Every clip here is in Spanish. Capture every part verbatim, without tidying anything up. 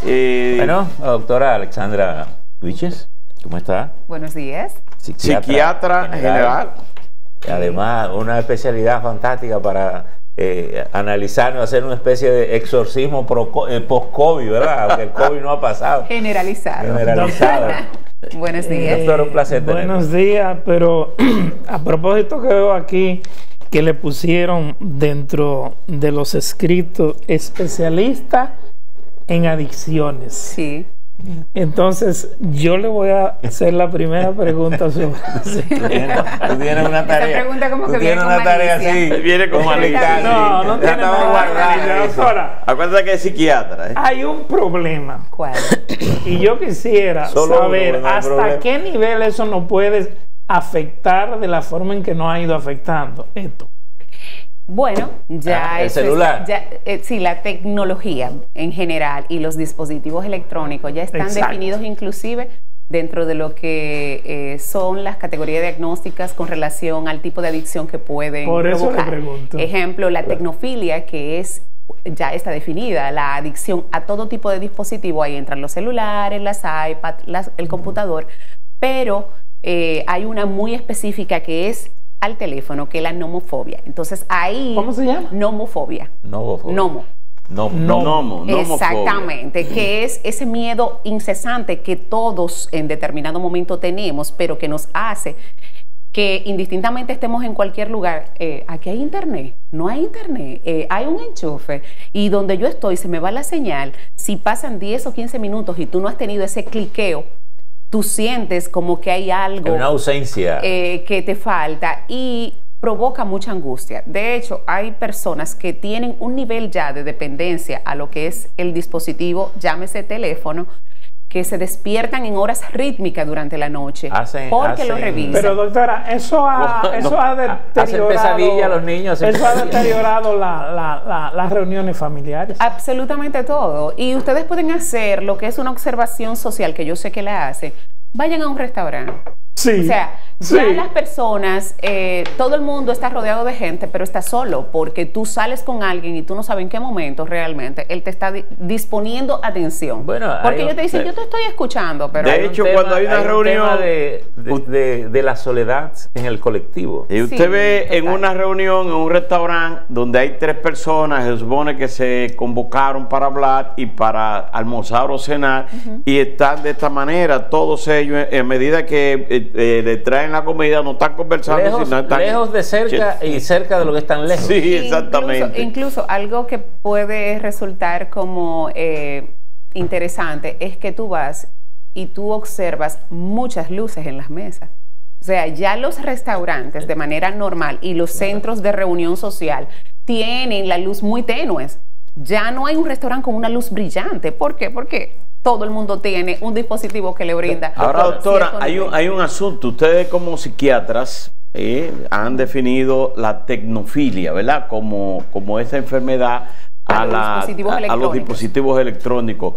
Eh, bueno, la doctora Alexandra Wiches, ¿cómo está? Buenos días. Psiquiatra, Psiquiatra general. general. Además, una especialidad fantástica para eh, analizarnos, hacer una especie de exorcismo eh, post-COVID, ¿verdad? Aunque el COVID no ha pasado. Generalizado. Generalizado. Buenos días. Doctor, un placer tenerlo. Buenos días, pero a propósito que veo aquí que le pusieron dentro de los escritos especialista en adicciones. Sí. Entonces, yo le voy a hacer la primera pregunta sobre eso. Tú tienes, tú tienes una tarea. Esa pregunta como tú que viene tienes con una tarea malicia. así. Viene con malicia. No, no tiene nada. Ahora, acuérdate que es psiquiatra. ¿eh? Hay un problema. ¿Cuál? Y yo quisiera Solo saber uno, no hasta problema. qué nivel eso nos puede afectar de la forma en que nos ha ido afectando esto. Bueno, ya Ah, el eso celular. Es, ya, eh, sí, la tecnología en general y los dispositivos electrónicos ya están Exacto. definidos inclusive dentro de lo que eh, son las categorías diagnósticas con relación al tipo de adicción que pueden Por eso provocar. le pregunto. Ejemplo, la tecnofilia, que es ya está definida, la adicción a todo tipo de dispositivo, ahí entran los celulares, las iPads, las, el computador, pero eh, hay una muy específica que es al teléfono, que es la nomofobia. Entonces ahí... ¿Cómo se llama? Nomofobia. Nomofobia. Nomo. No, No, nomo, nomofobia. Exactamente, que es ese miedo incesante que todos en determinado momento tenemos, pero que nos hace que indistintamente estemos en cualquier lugar, eh, aquí hay internet, no hay internet, eh, hay un enchufe, y donde yo estoy se me va la señal. Si pasan diez o quince minutos y tú no has tenido ese cliqueo, tú sientes como que hay algo, una ausencia eh, que te falta y provoca mucha angustia. De hecho, hay personas que tienen un nivel ya de dependencia a lo que es el dispositivo, llámese teléfono, que se despiertan en horas rítmicas durante la noche Hacen- porque lo hacen- revisan. Pero doctora, eso ha, No, eso no. ha Hacen deteriorado... pesadilla a los niños, hacen Eso ha pesadilla. deteriorado la, la, la, las reuniones familiares. Absolutamente todo. Y ustedes pueden hacer lo que es una observación social, que yo sé que la hacen. Vayan a un restaurante. Sí. O sea, sí. ya las personas, eh, todo el mundo está rodeado de gente, pero está solo, porque tú sales con alguien y tú no sabes en qué momento realmente él te está di disponiendo atención. Bueno, porque hay ellos un- te dicen, de- yo te estoy escuchando, pero... De Hay un hecho, tema- cuando hay una un reunión- tema de, de, de, de la soledad en el colectivo. Y usted Sí, ve en total. una reunión, en un restaurante, donde hay tres personas, se supone que se convocaron para hablar y para almorzar o cenar, uh-huh. y están de esta manera, todos ellos, en medida que eh, eh, le traen la comida, no están conversando, Lejos, sino están... lejos de cerca y cerca de lo que están lejos. Sí, exactamente. Incluso, incluso algo que puede resultar como eh, interesante es que tú vas y tú observas muchas luces en las mesas. O sea, ya los restaurantes de manera normal y los centros de reunión social tienen la luz muy tenues. Ya no hay un restaurante con una luz brillante. ¿Por qué? Porque todo el mundo tiene un dispositivo que le brinda. Ahora, doctora, hay un, hay un asunto. Ustedes como psiquiatras eh, han definido la tecnofilia, ¿verdad? Como, como esa enfermedad a, a, los la, dispositivos a, a los dispositivos electrónicos.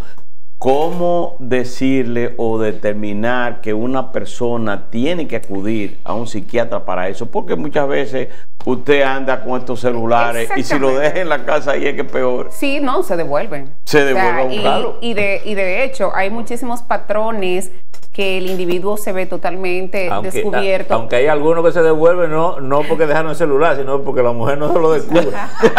¿Cómo decirle o determinar que una persona tiene que acudir a un psiquiatra para eso? Porque muchas veces usted anda con estos celulares y si lo deja en la casa ahí es que peor. Sí, no, se devuelven. Se devuelven, o sea, claro. Y, y, de, y de hecho hay muchísimos patrones que el individuo se ve totalmente aunque, descubierto. A, aunque hay algunos que se devuelven, no, no porque dejaron el celular, sino porque la mujer no se lo descubre.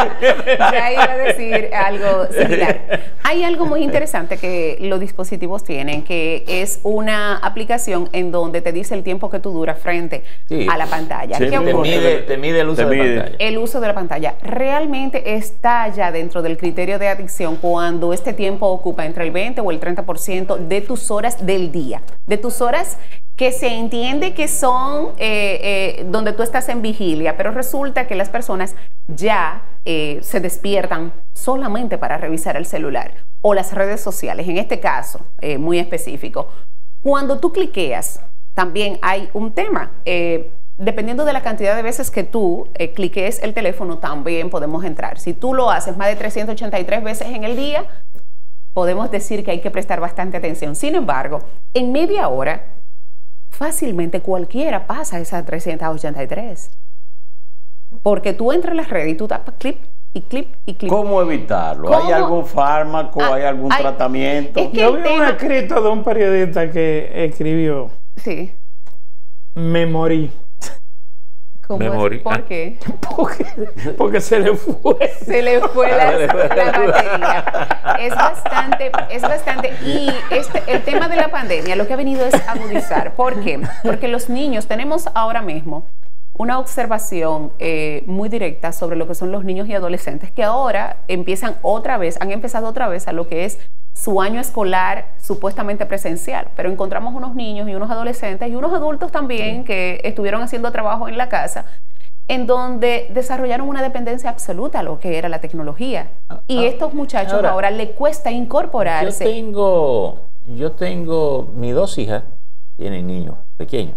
Ya iba a decir algo similar. Hay algo muy interesante que los dispositivos tienen, que es una aplicación en donde te dice el tiempo que tú duras frente sí. a la pantalla. Sí, ¿Qué te, ocurre? mide, te mide el uso te de mide. pantalla. El uso de la pantalla realmente está ya dentro del criterio de adicción cuando este tiempo ocupa entre el veinte o el treinta por ciento de tus horas del día, de tus horas que se entiende que son eh, eh, donde tú estás en vigilia, pero resulta que las personas ya eh, se despiertan solamente para revisar el celular o las redes sociales, en este caso eh, muy específico. Cuando tú cliqueas, también hay un tema. Eh, Dependiendo de la cantidad de veces que tú eh, cliques el teléfono, también podemos entrar. Si tú lo haces más de trescientas ochenta y tres veces en el día, podemos decir que hay que prestar bastante atención. Sin embargo, en media hora, fácilmente cualquiera pasa esas trescientas ochenta y tres. Porque tú entras en las redes y tú tapas clip y clip y clip. ¿Cómo evitarlo? ¿Cómo? ¿Hay algún fármaco? Ah, ¿Hay algún hay, tratamiento? Es que Yo vi tema, un escrito de un periodista que escribió, sí. me morí. ¿Cómo Me es? morí. ¿Por Ah. qué? Porque, porque se le fue. Se le fue la, la batería. Es bastante, es bastante. Y este, el tema de la pandemia lo que ha venido es agudizar. ¿Por qué? Porque los niños, tenemos ahora mismo una observación eh, muy directa sobre lo que son los niños y adolescentes, que ahora empiezan otra vez, han empezado otra vez a lo que es su año escolar supuestamente presencial, pero encontramos unos niños y unos adolescentes y unos adultos también que estuvieron haciendo trabajo en la casa, en donde desarrollaron una dependencia absoluta a lo que era la tecnología. Y Ah, estos muchachos ahora, ahora le cuesta incorporarse. Yo tengo, yo tengo, mis dos hijas tienen niños pequeños.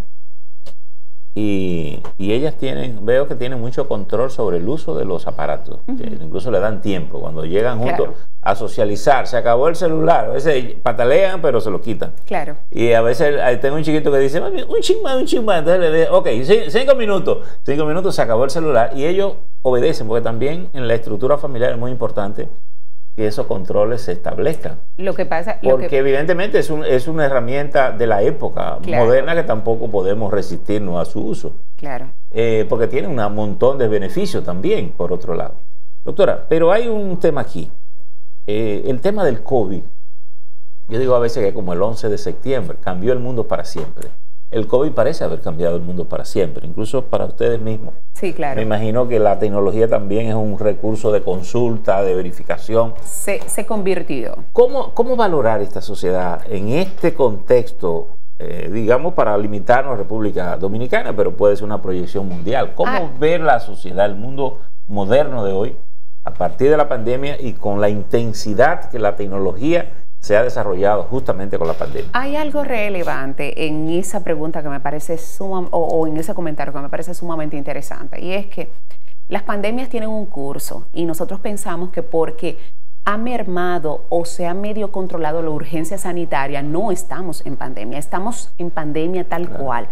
Y, y ellas tienen, veo que tienen mucho control sobre el uso de los aparatos. Uh-huh. Que incluso le dan tiempo. Cuando llegan juntos Claro. a socializar, se acabó el celular. A veces patalean, pero se lo quitan. Claro. Y a veces eh, tengo un chiquito que dice, "Mami, un ching más, un ching más". Entonces le digo, ok, c- cinco minutos. Cinco minutos, se acabó el celular. Y ellos obedecen, porque también en la estructura familiar es muy importante que esos controles se establezcan. Lo que pasa, lo Porque que, evidentemente es, un, es una herramienta de la época Claro. moderna que tampoco podemos resistirnos a su uso. claro. Eh, porque tiene un montón de beneficios también, por otro lado. Doctora, pero hay un tema aquí. Eh, el tema del COVID. Yo digo a veces que como el once de septiembre cambió el mundo para siempre. El COVID parece haber cambiado el mundo para siempre, incluso para ustedes mismos. Sí, claro. Me imagino que la tecnología también es un recurso de consulta, de verificación. Se, se convirtió. ¿Cómo, cómo valorar esta sociedad en este contexto, eh, digamos, para limitarnos a República Dominicana, pero puede ser una proyección mundial? ¿Cómo Ah. ver la sociedad, el mundo moderno de hoy, a partir de la pandemia y con la intensidad que la tecnología se ha desarrollado justamente con la pandemia? Hay algo relevante en esa pregunta que me parece suma, o, o en ese comentario que me parece sumamente interesante, y es que las pandemias tienen un curso y nosotros pensamos que porque ha mermado o se ha medio controlado la urgencia sanitaria, no estamos en pandemia, estamos en pandemia tal Claro. cual.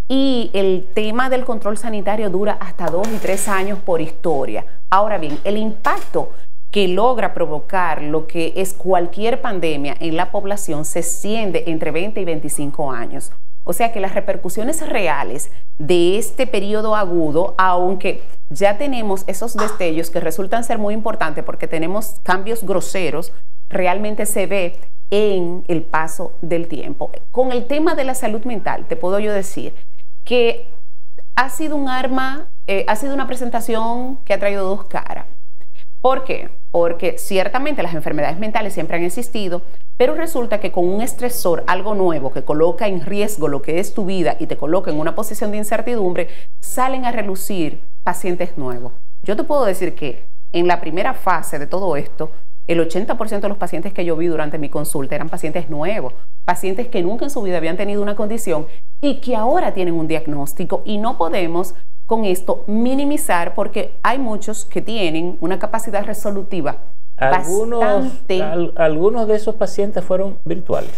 Y el tema del control sanitario dura hasta dos y tres años por historia. Ahora bien, el impacto que logra provocar lo que es cualquier pandemia en la población se extiende entre veinte y veinticinco años. O sea que las repercusiones reales de este periodo agudo, aunque ya tenemos esos destellos que resultan ser muy importantes porque tenemos cambios groseros, realmente se ve en el paso del tiempo. Con el tema de la salud mental, te puedo yo decir que ha sido un arma, eh, ha sido una presentación que ha traído dos caras. ¿Por qué? Porque ciertamente las enfermedades mentales siempre han existido, pero resulta que con un estresor, algo nuevo que coloca en riesgo lo que es tu vida y te coloca en una posición de incertidumbre, salen a relucir pacientes nuevos. Yo te puedo decir que en la primera fase de todo esto, el ochenta por ciento de los pacientes que yo vi durante mi consulta eran pacientes nuevos, pacientes que nunca en su vida habían tenido una condición y que ahora tienen un diagnóstico, y no podemos con esto minimizar porque hay muchos que tienen una capacidad resolutiva Algunos, bastante... al- algunos de esos pacientes fueron virtuales.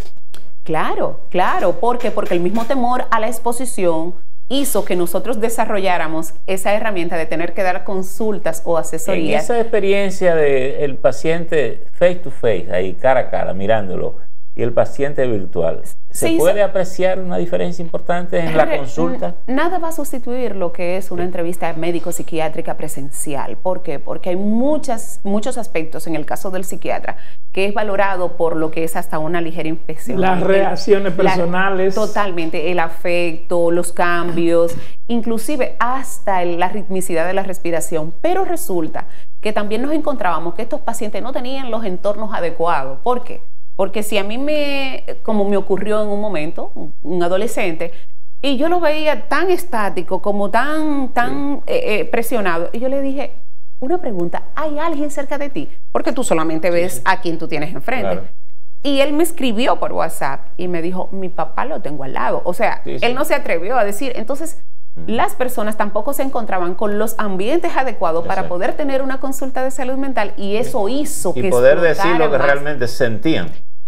Claro, claro. ¿Por qué? Porque el mismo temor a la exposición hizo que nosotros desarrolláramos esa herramienta de tener que dar consultas o En asesorías. esa experiencia del paciente face to face, ahí cara a cara, mirándolo, y el paciente virtual, ¿se Sí, puede se- apreciar una diferencia importante en la Re- consulta? Nada va a sustituir lo que es una entrevista médico-psiquiátrica presencial. ¿Por qué? Porque hay muchas, muchos aspectos en el caso del psiquiatra que es valorado por lo que es hasta una ligera infección. Las El- reacciones la- personales. Totalmente, el afecto, los cambios, inclusive hasta el- la ritmicidad de la respiración. Pero resulta que también nos encontrábamos que estos pacientes no tenían los entornos adecuados. ¿Por qué? Porque si a mí me, como me ocurrió en un momento, un, un adolescente, y yo lo veía tan estático, como tan, tan eh, eh, presionado, y yo le dije, una pregunta, ¿hay alguien cerca de ti? Porque tú solamente ves sí. a quien tú tienes enfrente. Claro. Y él me escribió por WhatsApp y me dijo, mi papá lo tengo al lado. O sea, Sí, sí. él no se atrevió a decir. Entonces, las personas tampoco se encontraban con los ambientes adecuados para Exacto. poder tener una consulta de salud mental, y eso hizo Y que poder decir explotara lo que más. realmente sentían.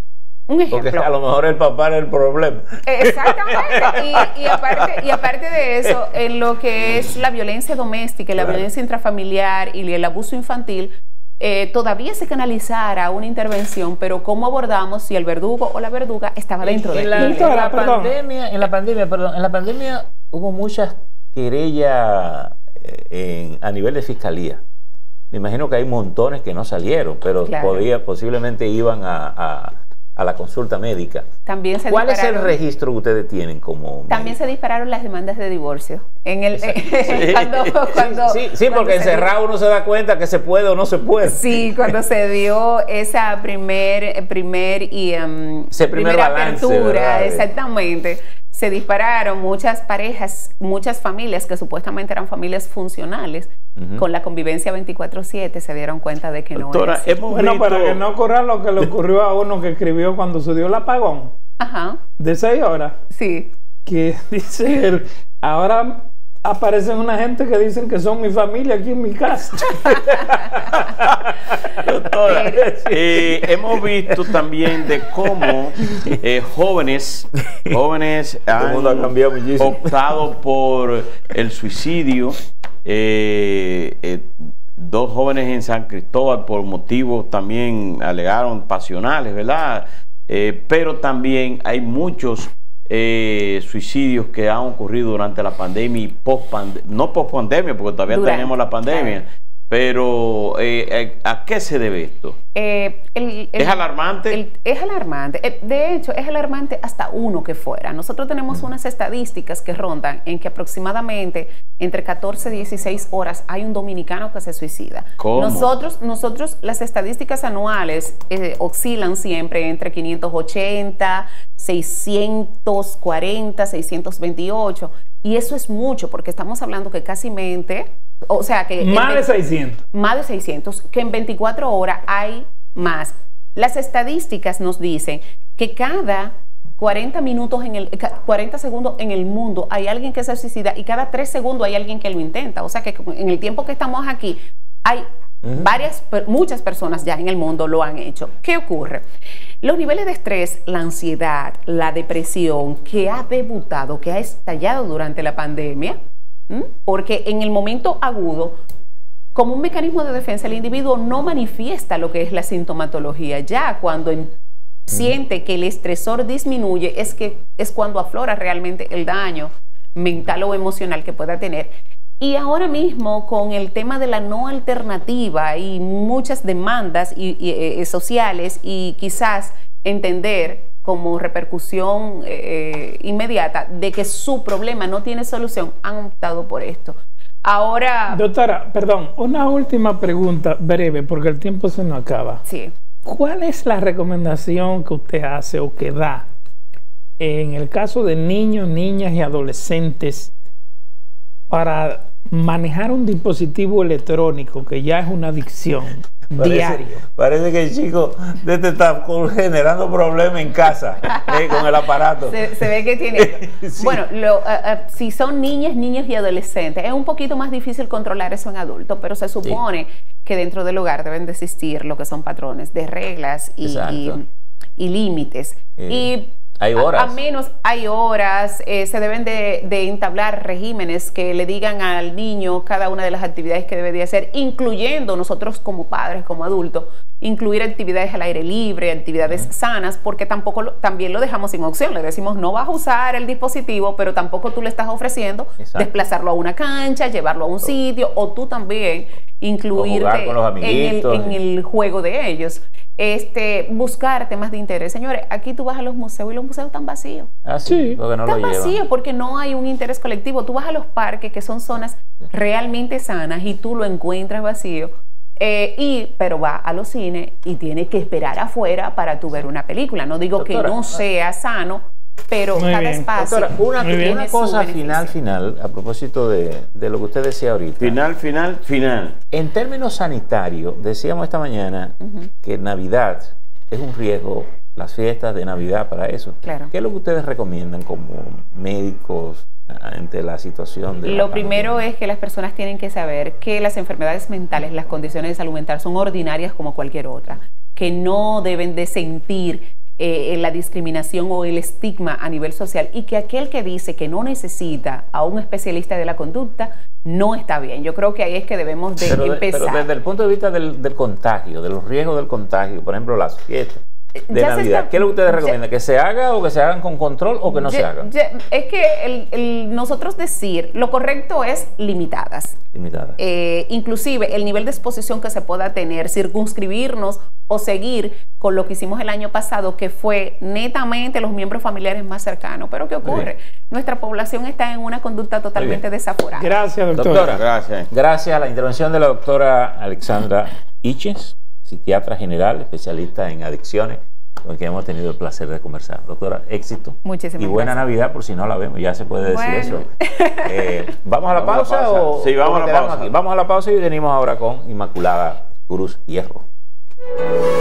Un ejemplo. Porque a lo mejor el papá era el problema. Exactamente. Y, y, aparte, y aparte de eso, en lo que es la violencia doméstica, la Claro. violencia intrafamiliar y el abuso infantil, eh, todavía se canalizara una intervención, pero ¿cómo abordamos si el verdugo o la verduga estaba dentro de en la, él? en Doctora, la perdón. pandemia, en la pandemia, perdón, en la pandemia hubo muchas querellas eh, en- a nivel de fiscalía. Me imagino que hay montones que no salieron, pero Claro. podía, posiblemente iban a, a- a la consulta médica. También se ¿Cuál es el dispararon- registro que ustedes tienen como También se médico? dispararon las demandas de divorcio. En el, Sí. cuando, cuando- sí, sí, cuando porque se dio- encerrado uno se da cuenta que se puede o no se puede. Sí, cuando se dio esa primer, primer y um, Ese primer primera balance, apertura, ¿verdad? exactamente, se dispararon muchas parejas, muchas familias que supuestamente eran familias funcionales, Ujú. con la convivencia veinticuatro siete se dieron cuenta de que no Doctora, era así. hemos Bueno, visto... para que no ocurra lo que le ocurrió a uno que escribió cuando se dio el apagón Ajá, de seis horas, sí. que dice él, ahora aparecen una gente que dicen que son mi familia aquí en mi casa. Doctora, eh, hemos visto también de cómo eh, jóvenes, jóvenes El mundo ha han cambiado muchísimo. optado por el suicidio. Eh, eh, dos jóvenes en San Cristóbal por motivos también alegaron pasionales, ¿verdad? Eh, pero también hay muchos eh, suicidios que han ocurrido durante la pandemia y post pandemia, no post pandemia porque todavía Durante, tenemos la pandemia, claro. pero eh, eh, ¿a qué se debe esto? Eh, el- el- ¿Es alarmante? el- es alarmante. Eh, De hecho, es alarmante hasta uno que fuera. Nosotros tenemos unas estadísticas que rondan en que aproximadamente entre catorce y dieciséis horas hay un dominicano que se suicida. ¿Cómo? Nosotros, nosotros las estadísticas anuales eh, oscilan siempre entre quinientos ochenta, seiscientos cuarenta, seiscientos veintiocho. Y eso es mucho porque estamos hablando que casi mente, o sea que... en Más de ve- seiscientos. más de seiscientos, que en veinticuatro horas hay más. Las estadísticas nos dicen que cada cuarenta minutos en el ca- cuarenta segundos en el mundo hay alguien que se suicida y cada tres segundos hay alguien que lo intenta. O sea que en el tiempo que estamos aquí hay Ujú. varias, per- muchas personas ya en el mundo lo han hecho. ¿Qué ocurre? Los niveles de estrés, la ansiedad, la depresión que ha debutado, que ha estallado durante la pandemia, ¿m? Porque en el momento agudo, como un mecanismo de defensa, el individuo no manifiesta lo que es la sintomatología. Ya cuando en- siente que el estresor disminuye, es que es cuando aflora realmente el daño mental o emocional que pueda tener. Y ahora mismo, con el tema de la no alternativa y muchas demandas y, y, eh, sociales y quizás entender como repercusión eh, inmediata de que su problema no tiene solución, han optado por esto. Ahora, Doctora, perdón, una última pregunta breve porque el tiempo se nos acaba. sí. ¿Cuál es la recomendación que usted hace o que da en el caso de niños, niñas y adolescentes para manejar un dispositivo electrónico que ya es una adicción diario? Parece que el chico de este está con- generando problemas en casa eh, con el aparato. Se, se ve que tiene... Sí. Bueno, lo, uh, uh, si son niñas, niños y adolescentes, es un poquito más difícil controlar eso en adultos, pero se supone que dentro del hogar deben de existir lo que son patrones de reglas y, y, Exacto. y límites. Eh, y hay a- horas. A, menos hay horas, eh, se deben de, de entablar regímenes que le digan al niño cada una de las actividades que debe de hacer, incluyendo nosotros como padres, como adultos, incluir actividades al aire libre, actividades uh-huh. sanas, porque tampoco lo, también lo dejamos sin opción. Le decimos, no vas a usar el dispositivo, pero tampoco tú le estás ofreciendo Exacto. desplazarlo a una cancha, llevarlo a un sitio, o tú también incluirte con los en, el, en el juego de ellos. Este, buscar temas de interés. Señores, aquí tú vas a los museos y los museos están vacíos. Ah, sí, Sí. porque no Están lo llevan. vacíos porque no hay un interés colectivo. Tú vas a los parques, que son zonas realmente sanas, y tú lo encuentras vacío. Eh, y, pero va a los cines y tiene que esperar afuera para tú ver una película. No digo Doctora, que no sea sano, pero Muy cada bien. espacio Doctora, una, Muy bien. una tiene su cosa beneficio. final, final, a propósito de, de lo que usted decía ahorita. Final, final, final. En términos sanitarios, decíamos esta mañana Ujú. que Navidad es un riesgo, las fiestas de Navidad para eso. Claro. ¿Qué es lo que ustedes recomiendan como médicos ante la situación de la Lo primero pandemia? es que las personas tienen que saber que las enfermedades mentales, las condiciones de salud mental son ordinarias como cualquier otra, que no deben de sentir eh, la discriminación o el estigma a nivel social, y que aquel que dice que no necesita a un especialista de la conducta no está bien. Yo creo que ahí es que debemos de pero de, empezar. Pero desde el punto de vista del, del contagio, de los riesgos del contagio, por ejemplo, las fiestas de Ya Navidad, está, ¿qué es lo que ustedes ya, recomiendan? ¿Que se haga o que se hagan con control o que no ya, se hagan? Ya, es que el, el, nosotros decir, lo correcto es limitadas. Limitadas. Eh, inclusive el nivel de exposición que se pueda tener, circunscribirnos o seguir con lo que hicimos el año pasado, que fue netamente los miembros familiares más cercanos. Pero ¿qué ocurre? Nuestra población está en una conducta totalmente desaforada. Gracias, doctora. Doctora, Gracias. Gracias a la intervención de la doctora Alexandra Iches, psiquiatra general, especialista en adicciones, con quien hemos tenido el placer de conversar. Doctora, éxito. Muchísimas y buena gracias. Navidad, por si no la vemos, ya se puede decir Bueno. eso. Eh, ¿Vamos a la Vamos pausa, a la pausa. o Sí, vamos o a la quedamos pausa. aquí? Vamos a la pausa y venimos ahora con Inmaculada Cruz Hierro.